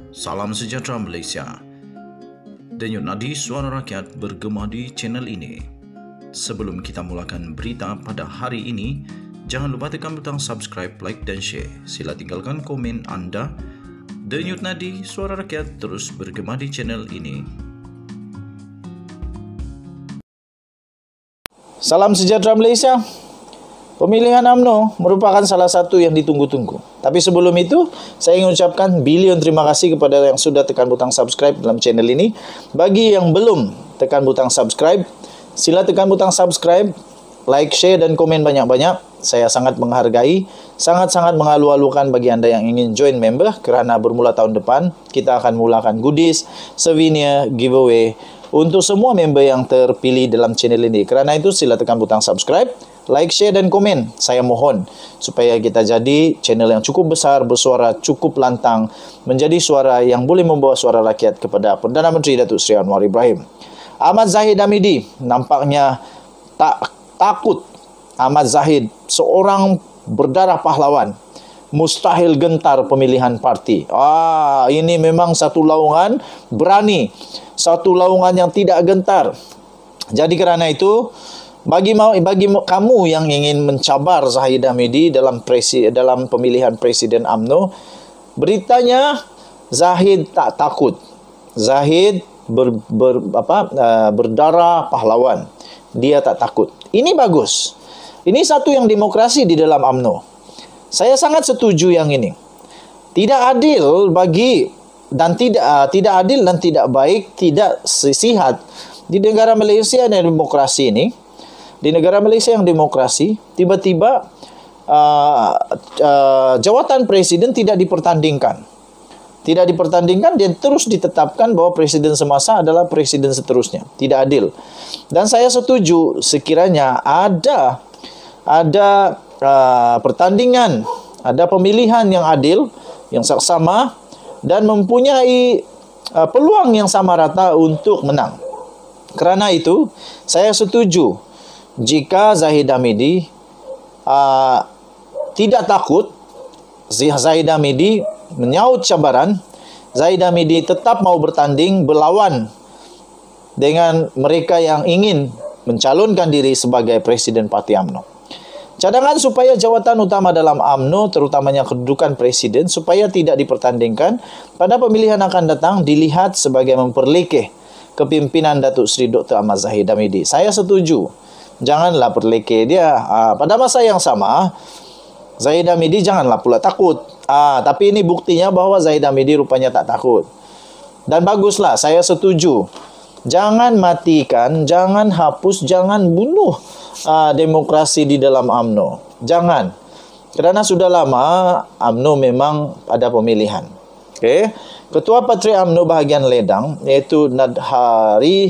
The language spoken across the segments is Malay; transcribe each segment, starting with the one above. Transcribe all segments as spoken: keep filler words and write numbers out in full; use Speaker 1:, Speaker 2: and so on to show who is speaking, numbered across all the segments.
Speaker 1: Salam sejahtera Malaysia. Denyut nadi suara rakyat bergema di channel ini. Sebelum kita mulakan berita pada hari ini, jangan lupa tekan butang subscribe, like dan share. Sila tinggalkan komen anda. Denyut nadi suara rakyat terus bergema di channel ini.
Speaker 2: Salam sejahtera Malaysia. Pemilihan U M N O merupakan salah satu yang ditunggu-tunggu. Tapi sebelum itu, saya ingin ucapkan bilion terima kasih kepada yang sudah tekan butang subscribe dalam channel ini. Bagi yang belum tekan butang subscribe, sila tekan butang subscribe, like, share dan komen banyak-banyak. Saya sangat menghargai, sangat-sangat mengalu-alukan bagi anda yang ingin join member, kerana bermula tahun depan, kita akan mulakan goodies, souvenir, giveaway untuk semua member yang terpilih dalam channel ini. Kerana itu, sila tekan butang subscribe, like, share dan komen. Saya mohon supaya kita jadi channel yang cukup besar, bersuara cukup lantang, menjadi suara yang boleh membawa suara rakyat kepada Perdana Menteri Datuk Seri Anwar Ibrahim. Ahmad Zahid Hamidi nampaknya tak takut. Ahmad Zahid seorang berdarah pahlawan, mustahil gentar pemilihan parti. Ah, ini memang satu laungan berani, satu laungan yang tidak gentar. Jadi kerana itu, Bagi bagi kamu yang ingin mencabar Zahid Hamidi dalam presi, dalam pemilihan Presiden U M N O, beritanya Zahid tak takut. Zahid ber, ber, apa, uh, berdarah pahlawan. Dia tak takut. Ini bagus. Ini satu yang demokrasi di dalam U M N O. Saya sangat setuju yang ini. Tidak adil bagi dan tidak uh, tidak adil dan tidak baik, tidak sihat di negara Malaysia dan demokrasi ini. Di negara Malaysia yang demokrasi, tiba-tiba uh, uh, jawatan presiden tidak dipertandingkan. Tidak dipertandingkan, dia terus ditetapkan bahwa presiden semasa adalah presiden seterusnya. Tidak adil. Dan saya setuju sekiranya ada ada uh, pertandingan, ada pemilihan yang adil, yang saksama dan mempunyai uh, peluang yang sama rata untuk menang. Kerana itu, saya setuju jika Zahid Hamidi uh, tidak takut, Zahid Hamidi menyaut cabaran, Zahid Hamidi tetap mau bertanding berlawan dengan mereka yang ingin mencalonkan diri sebagai Presiden Parti U M N O. Cadangan supaya jawatan utama dalam U M N O, terutamanya kedudukan Presiden, supaya tidak dipertandingkan pada pemilihan akan datang, dilihat sebagai memperlekeh kepimpinan Datuk Seri Doktor Ahmad Zahid Hamidi. Saya setuju. Janganlah perlekeh dia. Ha, pada masa yang sama, Zahid Hamidi janganlah pula takut. Ha, tapi ini buktinya bahawa Zahid Hamidi rupanya tak takut. Dan baguslah, saya setuju. Jangan matikan, jangan hapus, jangan bunuh ha, demokrasi di dalam U M N O. Jangan. Kerana sudah lama U M N O memang ada pemilihan. Okay. Ketua Patria U M N O bahagian Ledang, iaitu Nadhari,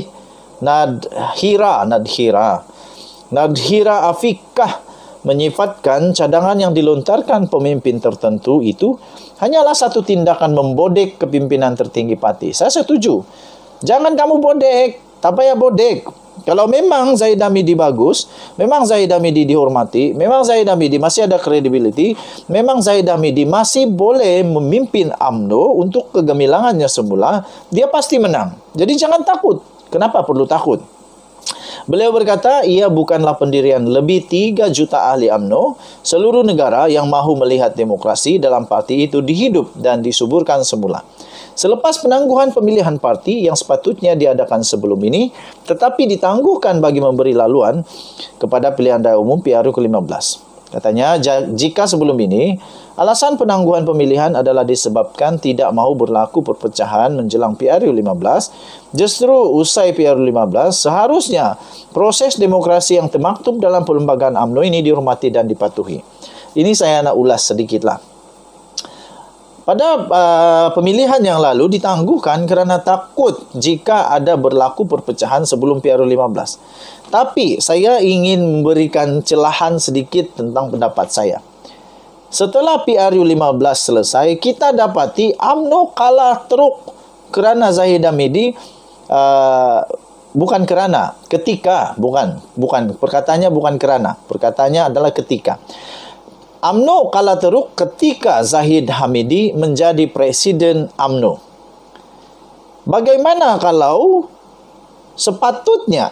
Speaker 2: Nadhira, Nadhira. Nadhira Afikah menyifatkan cadangan yang dilontarkan pemimpin tertentu itu hanyalah satu tindakan membodek kepimpinan tertinggi parti. Saya setuju. Jangan kamu bodek. Tak payah bodek. Kalau memang Zahid Hamidi bagus, memang Zahid Hamidi dihormati, memang Zahid Hamidi masih ada credibility, memang Zahid Hamidi masih boleh memimpin U M N O untuk kegemilangannya semula, dia pasti menang. Jadi jangan takut. Kenapa perlu takut? Beliau berkata, ia bukanlah pendirian lebih tiga juta ahli U M N O seluruh negara yang mahu melihat demokrasi dalam parti itu dihidup dan disuburkan semula. Selepas penangguhan pemilihan parti yang sepatutnya diadakan sebelum ini, tetapi ditangguhkan bagi memberi laluan kepada pilihan raya umum P R U ke lima belas. Katanya, jika sebelum ini, alasan penangguhan pemilihan adalah disebabkan tidak mahu berlaku perpecahan menjelang P R U lima belas, justru usai P R U lima belas, seharusnya proses demokrasi yang termaktub dalam perlembagaan U M N O ini dihormati dan dipatuhi. Ini saya nak ulas sedikitlah. Pada uh, pemilihan yang lalu ditangguhkan kerana takut jika ada berlaku perpecahan sebelum P R U lima belas. Tapi saya ingin memberikan celahan sedikit tentang pendapat saya. Setelah P R U lima belas selesai, kita dapati U M N O kalah teruk kerana Zahid Hamidi uh, bukan kerana, ketika, bukan, bukan, perkataannya bukan kerana, perkataannya adalah ketika. U M N O kalah teruk ketika Zahid Hamidi menjadi Presiden U M N O. Bagaimana kalau sepatutnya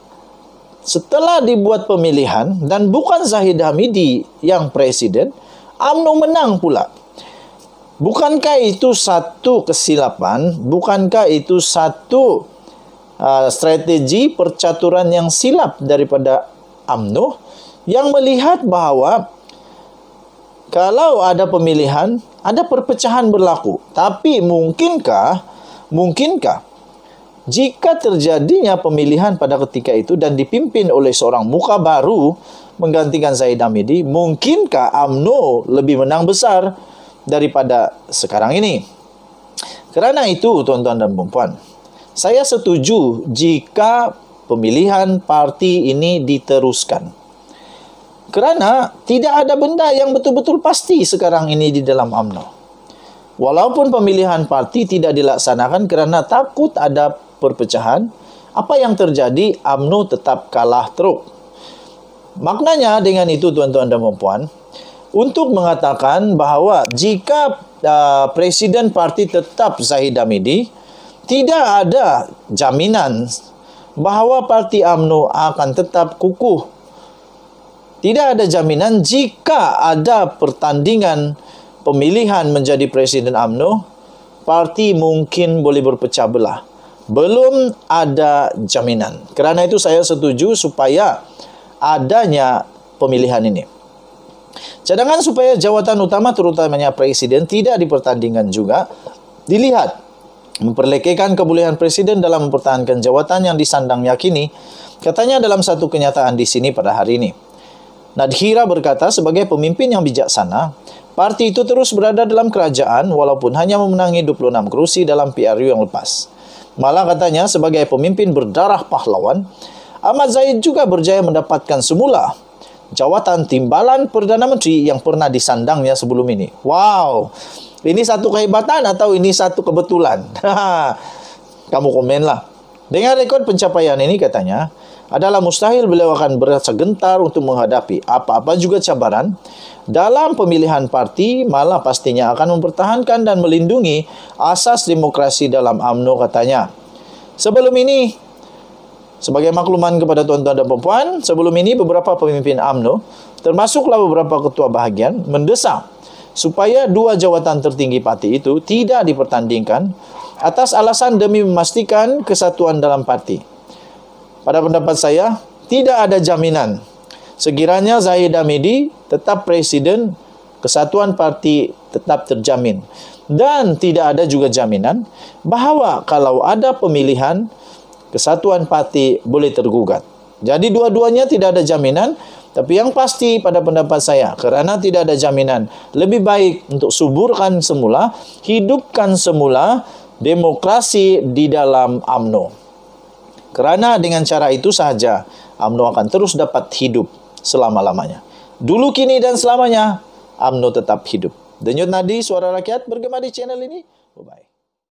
Speaker 2: setelah dibuat pemilihan dan bukan Zahid Hamidi yang presiden, U M N O menang pula? Bukankah itu satu kesilapan? Bukankah itu satu uh, strategi percaturan yang silap daripada U M N O yang melihat bahawa kalau ada pemilihan, ada perpecahan berlaku. Tapi mungkinkah, mungkinkah jika terjadinya pemilihan pada ketika itu dan dipimpin oleh seorang muka baru menggantikan Zahid Hamidi, mungkinkah U M N O lebih menang besar daripada sekarang ini? Kerana itu, tuan-tuan dan puan-puan, saya setuju jika pemilihan parti ini diteruskan. Kerana tidak ada benda yang betul-betul pasti sekarang ini di dalam U M N O. Walaupun pemilihan parti tidak dilaksanakan kerana takut ada perpecahan, apa yang terjadi? U M N O tetap kalah teruk. Maknanya dengan itu, tuan-tuan dan puan-puan, untuk mengatakan bahawa jika uh, Presiden Parti tetap Zahid Hamidi, tidak ada jaminan bahawa Parti U M N O akan tetap kukuh. Tidak ada jaminan jika ada pertandingan pemilihan menjadi Presiden U M N O, parti mungkin boleh berpecah belah. Belum ada jaminan. Kerana itu saya setuju supaya adanya pemilihan ini. Cadangan supaya jawatan utama terutamanya presiden tidak dipertandingkan juga dilihat. Memperlekehkan kebolehan presiden dalam mempertahankan jawatan yang disandang yakini, katanya dalam satu kenyataan di sini pada hari ini. Nadhira berkata sebagai pemimpin yang bijaksana, parti itu terus berada dalam kerajaan walaupun hanya memenangi dua puluh enam kerusi dalam P R U yang lepas. Malah katanya sebagai pemimpin berdarah pahlawan, Ahmad Zahid juga berjaya mendapatkan semula jawatan timbalan Perdana Menteri yang pernah disandangnya sebelum ini. Wow, ini satu kehebatan atau ini satu kebetulan? Kamu komenlah. Dengan rekod pencapaian ini katanya, adalah mustahil beliau akan berasa gentar untuk menghadapi apa-apa juga cabaran dalam pemilihan parti, malah pastinya akan mempertahankan dan melindungi asas demokrasi dalam U M N O katanya. Sebelum ini, sebagai makluman kepada tuan-tuan dan puan-puan, sebelum ini beberapa pemimpin U M N O, termasuklah beberapa ketua bahagian, mendesak supaya dua jawatan tertinggi parti itu tidak dipertandingkan atas alasan demi memastikan kesatuan dalam parti. Pada pendapat saya, tidak ada jaminan sekiranya Zahid Hamidi tetap presiden, kesatuan parti tetap terjamin. Dan tidak ada juga jaminan bahawa kalau ada pemilihan, kesatuan parti boleh tergugat. Jadi dua-duanya tidak ada jaminan, tapi yang pasti pada pendapat saya, kerana tidak ada jaminan, lebih baik untuk suburkan semula, hidupkan semula demokrasi di dalam U M N O. Kerana dengan cara itu sahaja, U M N O akan terus dapat hidup selama-lamanya. Dulu, kini dan selamanya, U M N O tetap hidup. Denyut nadi suara rakyat bergema di channel ini. Bye-bye.